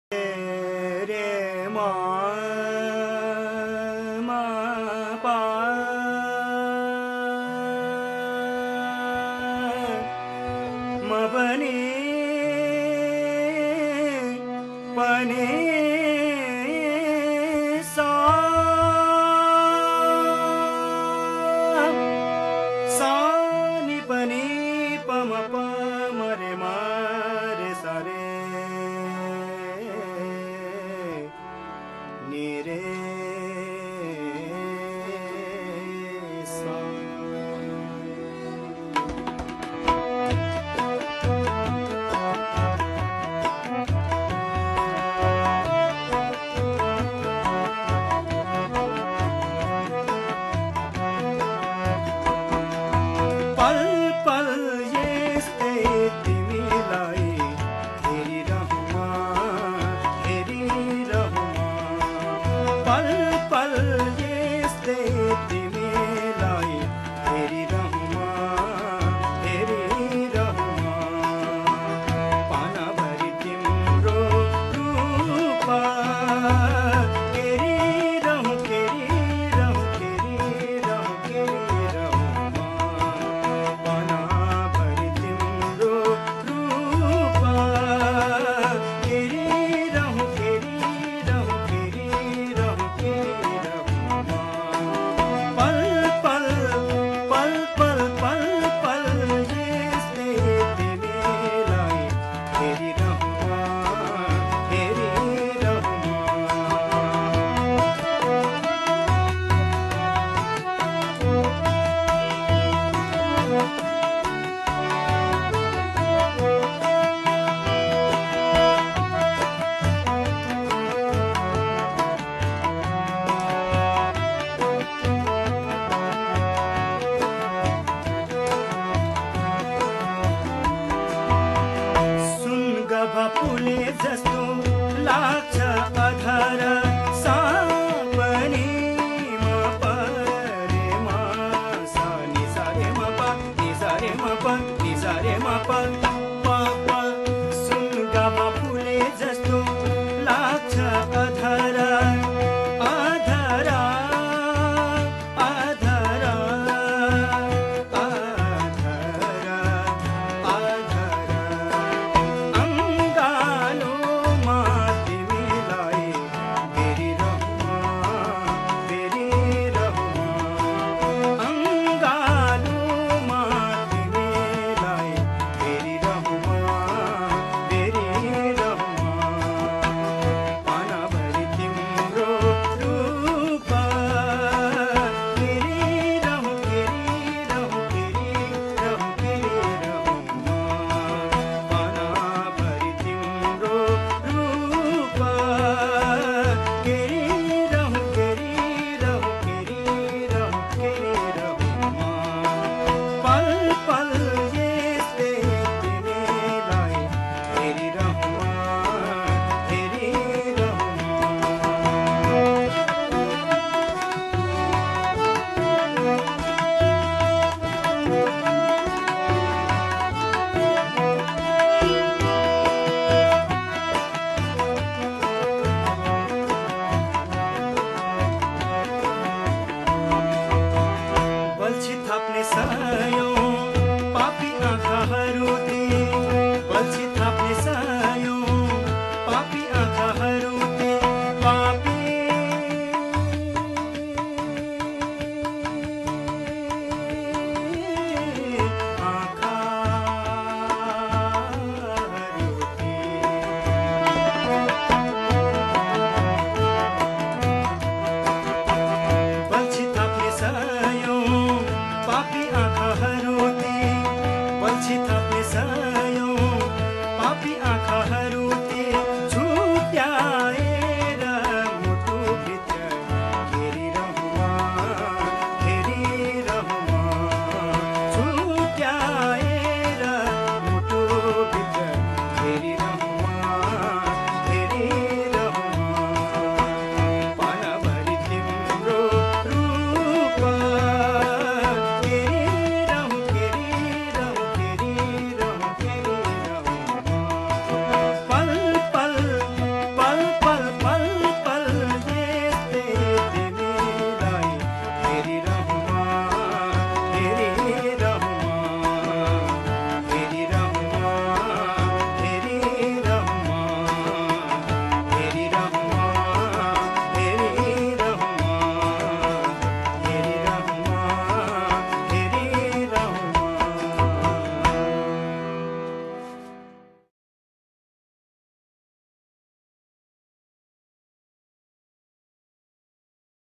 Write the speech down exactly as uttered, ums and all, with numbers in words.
रे मा मा पा म पनि पनि सा सा नि पनि प म प म रे मा रे सा रे नि रे सा। पल पल यस्तै तिमीलाई हेरिरहुँ हेरिरहुँ पल पल यस्तै तिमीलाई हेरिरहुँ हेरिरहुँ पानाभरि तिम्रो रूप हेरिरहुँ हेरिरहुँ हेरिरहुँ हेरिरहुँ पानाभरि तिम्रो रूप हेरिरहुँ हेरिरहुँ हेरिरहुँ हेरिरहुँ पल पल पल पल पल पल यस्तै तिमीलाई हेरिरहुँ हेरिरहुँ। सुनगभा फुले जस्तो लाग्छ अधर सापनी म परे मा सा नि सा रे म प नि सा रे म प नि सा रे म प प प सुनगभा फुले जस्तो लाग्छ अधर अधर अधर अधर अधर अङ्गालोमा तिमीलाई हेरिरहुँ हेरिरहुँ अङ्गालोमा तिमीलाई हेरिरहुँ हेरिरहुँ पानाभरि तिम्रो रूप हेरिरहुँ हेरिरहुँ हेरिरहुँ हेरिरहुँ पानाभरि तिम्रो रूप हेरिरहुँ हेरिरहुँ हेरिरहुँ हेरिरहुँ पल पल यस्तै तिमीलाई हेरिरहुँ हेरिरहुँ। बल्छी थाप्ने सयौं पापी आँखाहरू ती बल्छी थाप्ने सयौं पापी आँखाहरू